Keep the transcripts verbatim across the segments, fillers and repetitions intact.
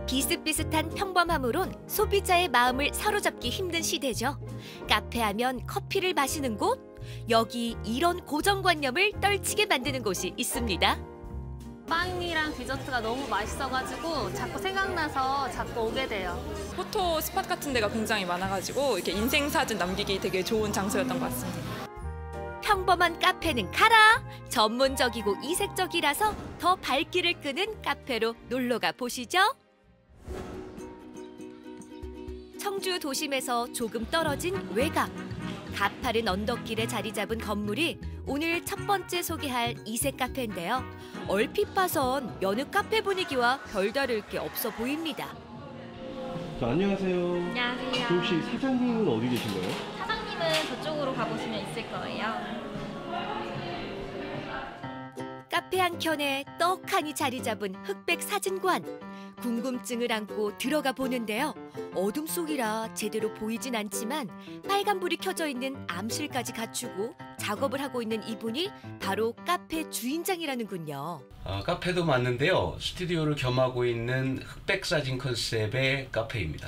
비슷비슷한 평범함으론 소비자의 마음을 사로잡기 힘든 시대죠. 카페하면 커피를 마시는 곳? 여기 이런 고정관념을 떨치게 만드는 곳이 있습니다. 빵이랑 디저트가 너무 맛있어가지고 자꾸 생각나서 자꾸 오게 돼요. 포토 스팟 같은 데가 굉장히 많아가지고 이렇게 인생 사진 남기기 되게 좋은 장소였던 것 같습니다. 평범한 카페는 가라! 전문적이고 이색적이라서 더 발길을 끄는 카페로 놀러가 보시죠. 청주 도심에서 조금 떨어진 외곽. 가파른 언덕길에 자리 잡은 건물이 오늘 첫 번째 소개할 이색 카페인데요. 얼핏 봐선 여느 카페 분위기와 별다를 게 없어 보입니다. 자, 안녕하세요. 안녕하세요. 그 혹시 사장님은 어디 계신가요? 사장님은 저쪽으로 가보시면 있을 거예요. 카페 한켠에 떡하니 자리 잡은 흑백 사진관. 궁금증을 안고 들어가 보는데요. 어둠 속이라 제대로 보이진 않지만 빨간불이 켜져 있는 암실까지 갖추고 작업을 하고 있는 이분이 바로 카페 주인장이라는군요. 어, 카페도 맞는데요. 스튜디오를 겸하고 있는 흑백 사진 컨셉의 카페입니다.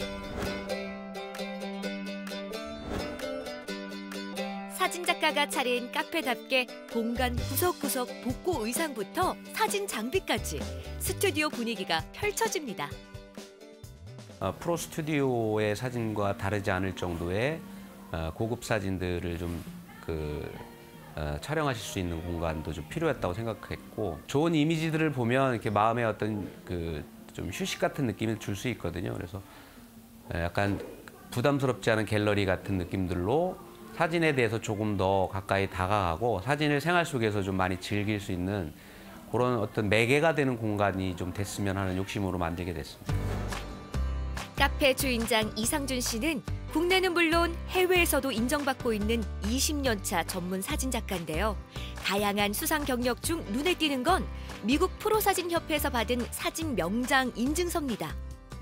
사진작가가 차린 카페답게 공간 구석구석 복고 의상부터 사진 장비까지 스튜디오 분위기가 펼쳐집니다. 어, 프로 스튜디오의 사진과 다르지 않을 정도의 어, 고급 사진들을 좀 그, 어, 촬영하실 수 있는 공간도 좀 필요했다고 생각했고, 좋은 이미지들을 보면 이렇게 마음에 어떤 그 좀 휴식 같은 느낌을 줄 수 있거든요. 그래서 약간 부담스럽지 않은 갤러리 같은 느낌들로 사진에 대해서 조금 더 가까이 다가가고 사진을 생활 속에서 좀 많이 즐길 수 있는 그런 어떤 매개가 되는 공간이 좀 됐으면 하는 욕심으로 만들게 됐습니다. 카페 주인장 이상준 씨는 국내는 물론 해외에서도 인정받고 있는 이십 년 차 전문 사진작가인데요. 다양한 수상 경력 중 눈에 띄는 건 미국 프로사진협회에서 받은 사진 명장 인증서입니다.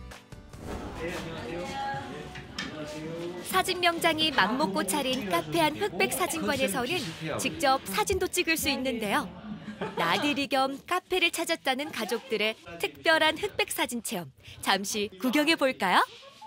사진 명장이 맘먹고 차린 카페한 흑백 사진관에서는 직접 사진도 찍을 수 있는데요. 나들이 겸 카페를 찾았다는 가족들의 특별한 흑백 사진 체험. 잠시 구경해 볼까요?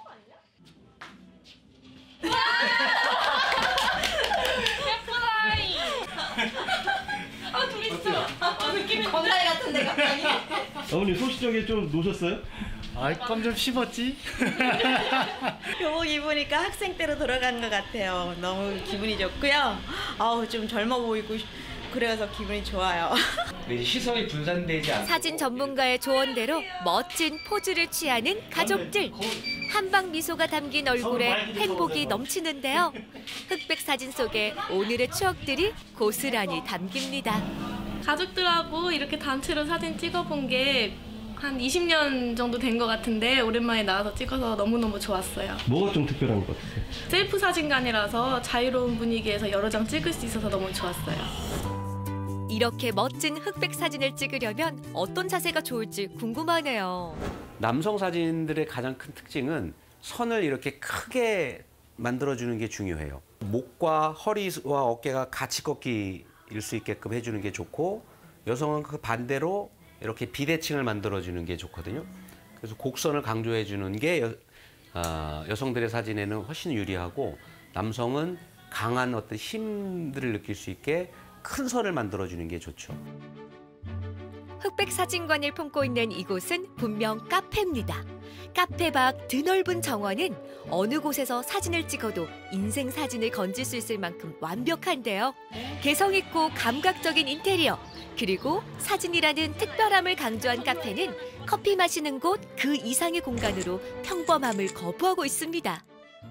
아, 둘이 있어. 아, 느낌이 건달 같은데 갑자기. 어머니 소시적에 좀 노셨어요? 아이, 껌 좀 씹었지? 교복 입으니까 학생 때로 돌아간 것 같아요. 너무 기분이 좋고요. 아우, 좀 젊어 보이고 그래서 기분이 좋아요. 시선이 분산되지 않고 사진 전문가의 조언대로 멋진 포즈를 취하는 가족들. 한방 미소가 담긴 얼굴에 행복이 넘치는데요. 흑백 사진 속에 오늘의 추억들이 고스란히 담깁니다. 가족들하고 이렇게 단체로 사진 찍어본 게 한 이십 년 정도 된 것 같은데 오랜만에 나와서 찍어서 너무너무 좋았어요. 뭐가 좀 특별한 것 같으세요? 셀프 사진관이라서 자유로운 분위기에서 여러 장 찍을 수 있어서 너무 좋았어요. 이렇게 멋진 흑백 사진을 찍으려면 어떤 자세가 좋을지 궁금하네요. 남성 사진들의 가장 큰 특징은 선을 이렇게 크게 만들어주는 게 중요해요. 목과 허리와 어깨가 같이 꺾일 수 있게끔 해주는 게 좋고, 여성은 그 반대로 이렇게 비대칭을 만들어주는 게 좋거든요. 그래서 곡선을 강조해주는 게 여, 어, 여성들의 사진에는 훨씬 유리하고, 남성은 강한 어떤 힘들을 느낄 수 있게 큰 선을 만들어주는 게 좋죠. 흑백 사진관을 품고 있는 이곳은 분명 카페입니다. 카페 밖 드넓은 정원은 어느 곳에서 사진을 찍어도 인생 사진을 건질 수 있을 만큼 완벽한데요. 개성 있고 감각적인 인테리어, 그리고 사진이라는 특별함을 강조한 카페는 커피 마시는 곳 그 이상의 공간으로 평범함을 거부하고 있습니다.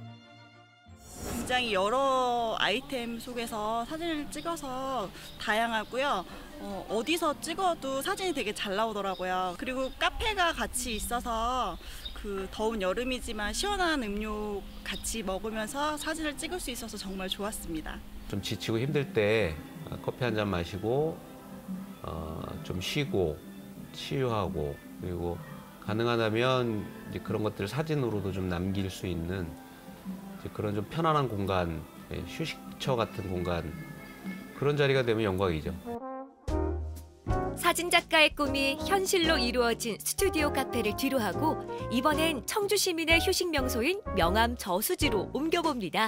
굉장히 여러 아이템 속에서 사진을 찍어서 다양하고요. 어, 어디서 찍어도 사진이 되게 잘 나오더라고요. 그리고 카페가 같이 있어서 그 더운 여름이지만 시원한 음료 같이 먹으면서 사진을 찍을 수 있어서 정말 좋았습니다. 좀 지치고 힘들 때 커피 한 잔 마시고 어, 좀 쉬고 치유하고, 그리고 가능하다면 이제 그런 것들을 사진으로도 좀 남길 수 있는 이제 그런 좀 편안한 공간, 휴식처 같은 공간, 그런 자리가 되면 영광이죠. 사진작가의 꿈이 현실로 이루어진 스튜디오 카페를 뒤로하고 이번엔 청주 시민의 휴식 명소인 명암 저수지로 옮겨봅니다.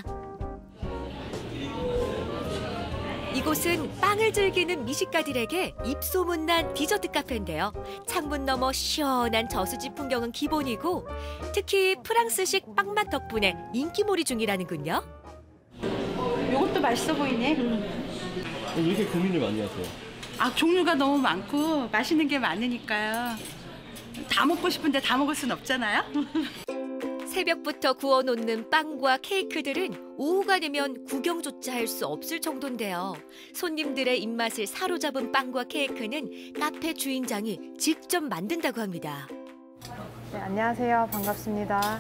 이곳은 빵을 즐기는 미식가들에게 입소문난 디저트 카페인데요. 창문 너머 시원한 저수지 풍경은 기본이고 특히 프랑스식 빵맛 덕분에 인기몰이 중이라는군요. 이것도 맛있어 보이네. 왜 이렇게 고민을 많이 하세요? 아, 종류가 너무 많고 맛있는 게 많으니까요. 다 먹고 싶은데 다 먹을 순 없잖아요. 새벽부터 구워놓는 빵과 케이크들은 오후가 되면 구경조차 할 수 없을 정도인데요. 손님들의 입맛을 사로잡은 빵과 케이크는 카페 주인장이 직접 만든다고 합니다. 네, 안녕하세요. 반갑습니다.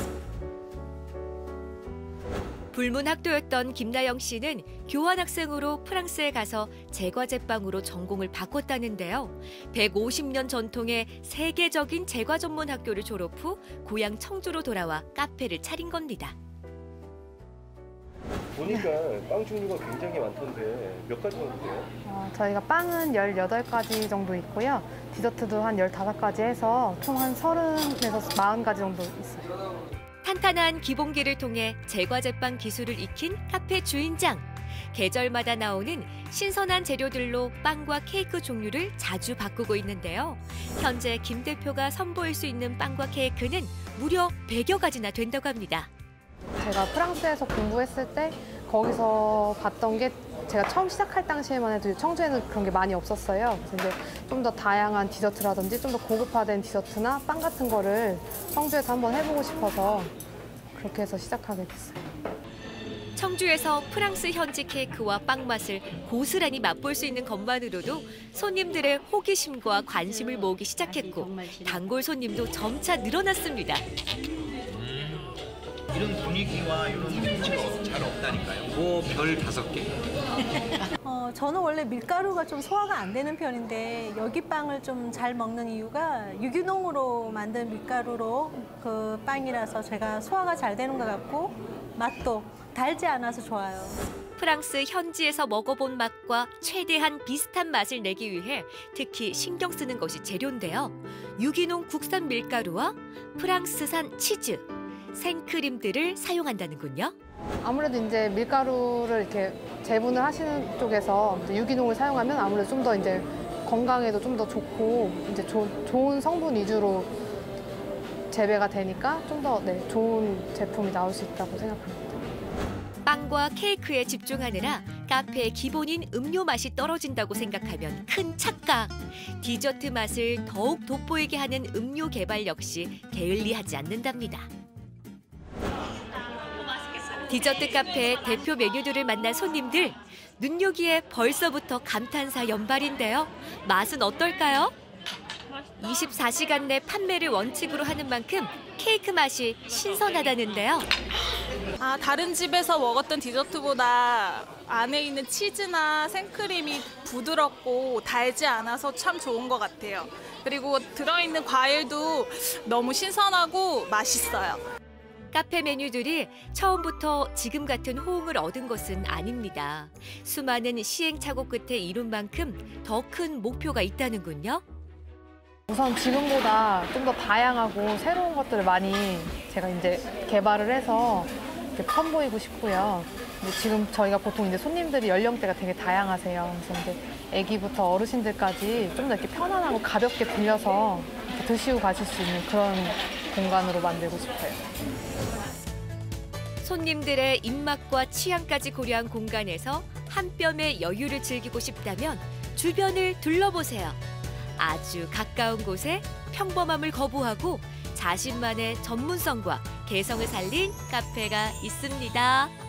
불문학도였던 김나영 씨는 교환학생으로 프랑스에 가서 제과제빵으로 전공을 바꿨다는데요. 백오십 년 전통의 세계적인 제과 전문 학교를 졸업 후 고향 청주로 돌아와 카페를 차린 겁니다. 보니까 빵 종류가 굉장히 많던데 몇 가지 정도 돼요? 어, 저희가 빵은 열여덟 가지 정도 있고요. 디저트도 한 열다섯 가지 해서 총 한 서른에서 마흔 가지 정도 있어요. 탄탄한 기본기를 통해 제과제빵 기술을 익힌 카페 주인장. 계절마다 나오는 신선한 재료들로 빵과 케이크 종류를 자주 바꾸고 있는데요. 현재 김 대표가 선보일 수 있는 빵과 케이크는 무려 백여 가지나 된다고 합니다. 제가 프랑스에서 공부했을 때 거기서 봤던 게 제가 처음 시작할 당시에만 해도 청주에는 그런 게 많이 없었어요. 그래서 이제 좀 더 다양한 디저트라든지 좀 더 고급화된 디저트나 빵 같은 거를 청주에서 한번 해보고 싶어서 그렇게 해서 시작하게 됐어요. 청주에서 프랑스 현지 케이크와 빵 맛을 고스란히 맛볼 수 있는 것만으로도 손님들의 호기심과 관심을 모으기 시작했고 단골 손님도 점차 늘어났습니다. 이런 분위기와 이런 음식이 잘 없다니까요. 뭐 별 다섯 개. 어, 저는 원래 밀가루가 좀 소화가 안 되는 편인데 여기 빵을 좀 잘 먹는 이유가 유기농으로 만든 밀가루로 그 빵이라서 제가 소화가 잘 되는 것 같고 맛도 달지 않아서 좋아요. 프랑스 현지에서 먹어본 맛과 최대한 비슷한 맛을 내기 위해 특히 신경 쓰는 것이 재료인데요. 유기농 국산 밀가루와 프랑스산 치즈, 생크림들을 사용한다는군요. 아무래도 이제 밀가루를 이렇게 재분을 하시는 쪽에서 이제 유기농을 사용하면 아무래도 좀 더 이제 건강에도 좀 더 좋고 이제 조, 좋은 성분 위주로 재배가 되니까 좀 더 네, 좋은 제품이 나올 수 있다고 생각합니다. 빵과 케이크에 집중하느라 카페의 기본인 음료 맛이 떨어진다고 생각하면 큰 착각. 디저트 맛을 더욱 돋보이게 하는 음료 개발 역시 게을리하지 않는답니다. 디저트 카페의 대표 메뉴들을 만난 손님들. 눈요기에 벌써부터 감탄사 연발인데요. 맛은 어떨까요? 이십사 시간 내 판매를 원칙으로 하는 만큼 케이크 맛이 신선하다는데요. 아, 다른 집에서 먹었던 디저트보다 안에 있는 치즈나 생크림이 부드럽고 달지 않아서 참 좋은 것 같아요. 그리고 들어있는 과일도 너무 신선하고 맛있어요. 카페 메뉴들이 처음부터 지금 같은 호응을 얻은 것은 아닙니다. 수많은 시행착오 끝에 이룬 만큼 더 큰 목표가 있다는군요. 우선 지금보다 좀 더 다양하고 새로운 것들을 많이 제가 이제 개발을 해서 이렇게 선보이고 싶고요. 근데 지금 저희가 보통 이제 손님들이 연령대가 되게 다양하세요. 그래서 이제 아기부터 어르신들까지 좀 더 이렇게 편안하고 가볍게 들려서 이렇게 드시고 가실 수 있는 그런 공간으로 만들고 싶어요. 손님들의 입맛과 취향까지 고려한 공간에서 한 뼘의 여유를 즐기고 싶다면 주변을 둘러보세요. 아주 가까운 곳에 평범함을 거부하고 자신만의 전문성과 개성을 살린 카페가 있습니다.